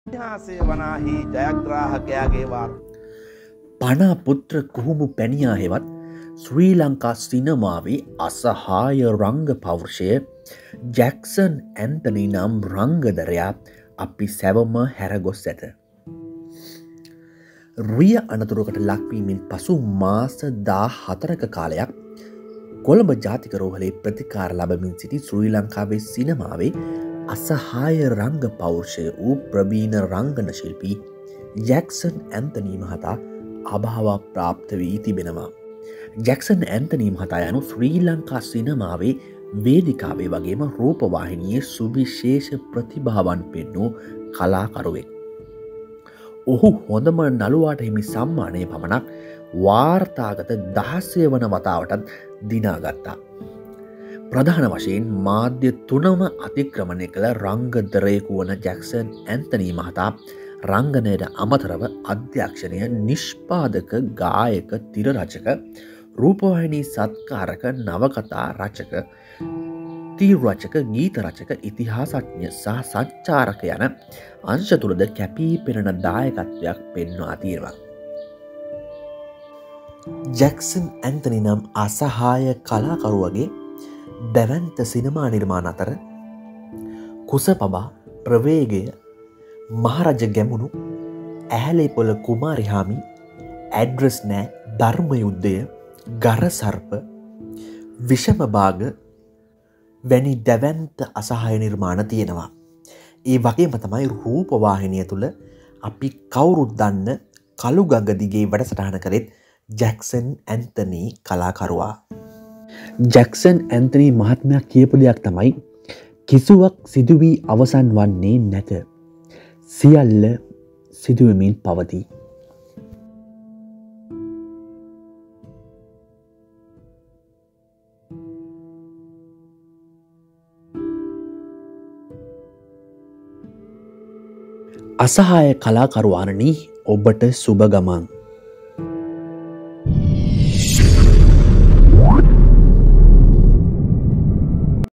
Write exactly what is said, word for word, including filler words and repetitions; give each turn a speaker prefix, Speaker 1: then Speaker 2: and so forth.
Speaker 1: ඉතිහාසය වනාහි ජයග්‍රාහකයාගේ වාර
Speaker 2: පනා පුත්‍ර කුහුඹු පැණියා හෙවත් ශ්‍රී ලංකා සිනමාවේ අසහාය රංග පෞරුෂය ජැක්සන් ඇන්තනි නම් රංගදරයා අපි සැවම හැරගොස් ඇත. රිය අනතුරකට ලක්වීමෙන් පසු මාස දා හතරක කාලයක් කොළඹ ජාතික රෝහලේ ප්‍රතිකාර ලබමින් සිටි ශ්‍රී ලංකාවේ සිනමාවේ අසහාය රංග පෞරුෂය වූ ප්‍රවීණ රංගන ශිල්පී ජැක්සන් ඇන්තනී මහතා අභාව ප්‍රාප්ත වී තිබෙනවා. ජැක්සන් ඇන්තනී මහතා යනු ශ්‍රී ලංකා සිනමාවේ වේදිකාවේ වගේම රූපවාහිනියේ සුවිශේෂ ප්‍රතිභාවන් පෙන්නූ කලාකරුවෙක්. ඔහු හොඳම නළුවාට හිමි සම්මානය පමණක් වාර්තාගත දහසය වන වතාවටත් දිනාගත්තා. ප්‍රධාන වශයෙන් මාධ්‍ය තුනම අතික්‍රමණය කළ රංගදරයෙකු වන ජැක්සන් ඇන්තනී මහතා රංගනයට අමතරව අධ්‍යක්ෂණය, නිෂ්පාදක, ගායක, තිරරචක, රූපවාහිනී සත්කාරක, නවකතා රචක, තීරරචක, ගීත රචක, ඉතිහාසඥ සහ සංචාරක යන අංශ තුළද කැපී පෙනෙන දායකත්වයක් පෙන්වා තියෙනවා. ජැක්සන් ඇන්තනි නම් අසහාය කලාකරුවගේ දැවැන්ත සිනමා නිර්මාණ අතර කුසපබා, ප්‍රවේගය, මහරජ ගැමුණු, ඇහැලේපොළ කුමාරිහාමි, ඇඩ්‍රස් නෑ, ධර්මයුද්ධය, ගරසර්ප, විෂමභාග වැනි දැවැන්ත අසහාය නිර්මාණ තියෙනවා. ඒ වගේම තමයි රූපවාහිනිය තුළ අපි කවුරුත් දන්න කළුගඟ දිගේ වැඩසටහන කරෙත් ජැක්සන් ඇන්තනී කලාකරුවා. ජැක්සන් ඇන්තනී මහත්මයා කියපු දෙයක් තමයි කිසිවක් සිදුවී අවසන් වන්නේ නැත. සියල්ල සිදුවමින් පවතී. අසහාය කලාකරුවානනි, ඔබට සුබ ගමන්.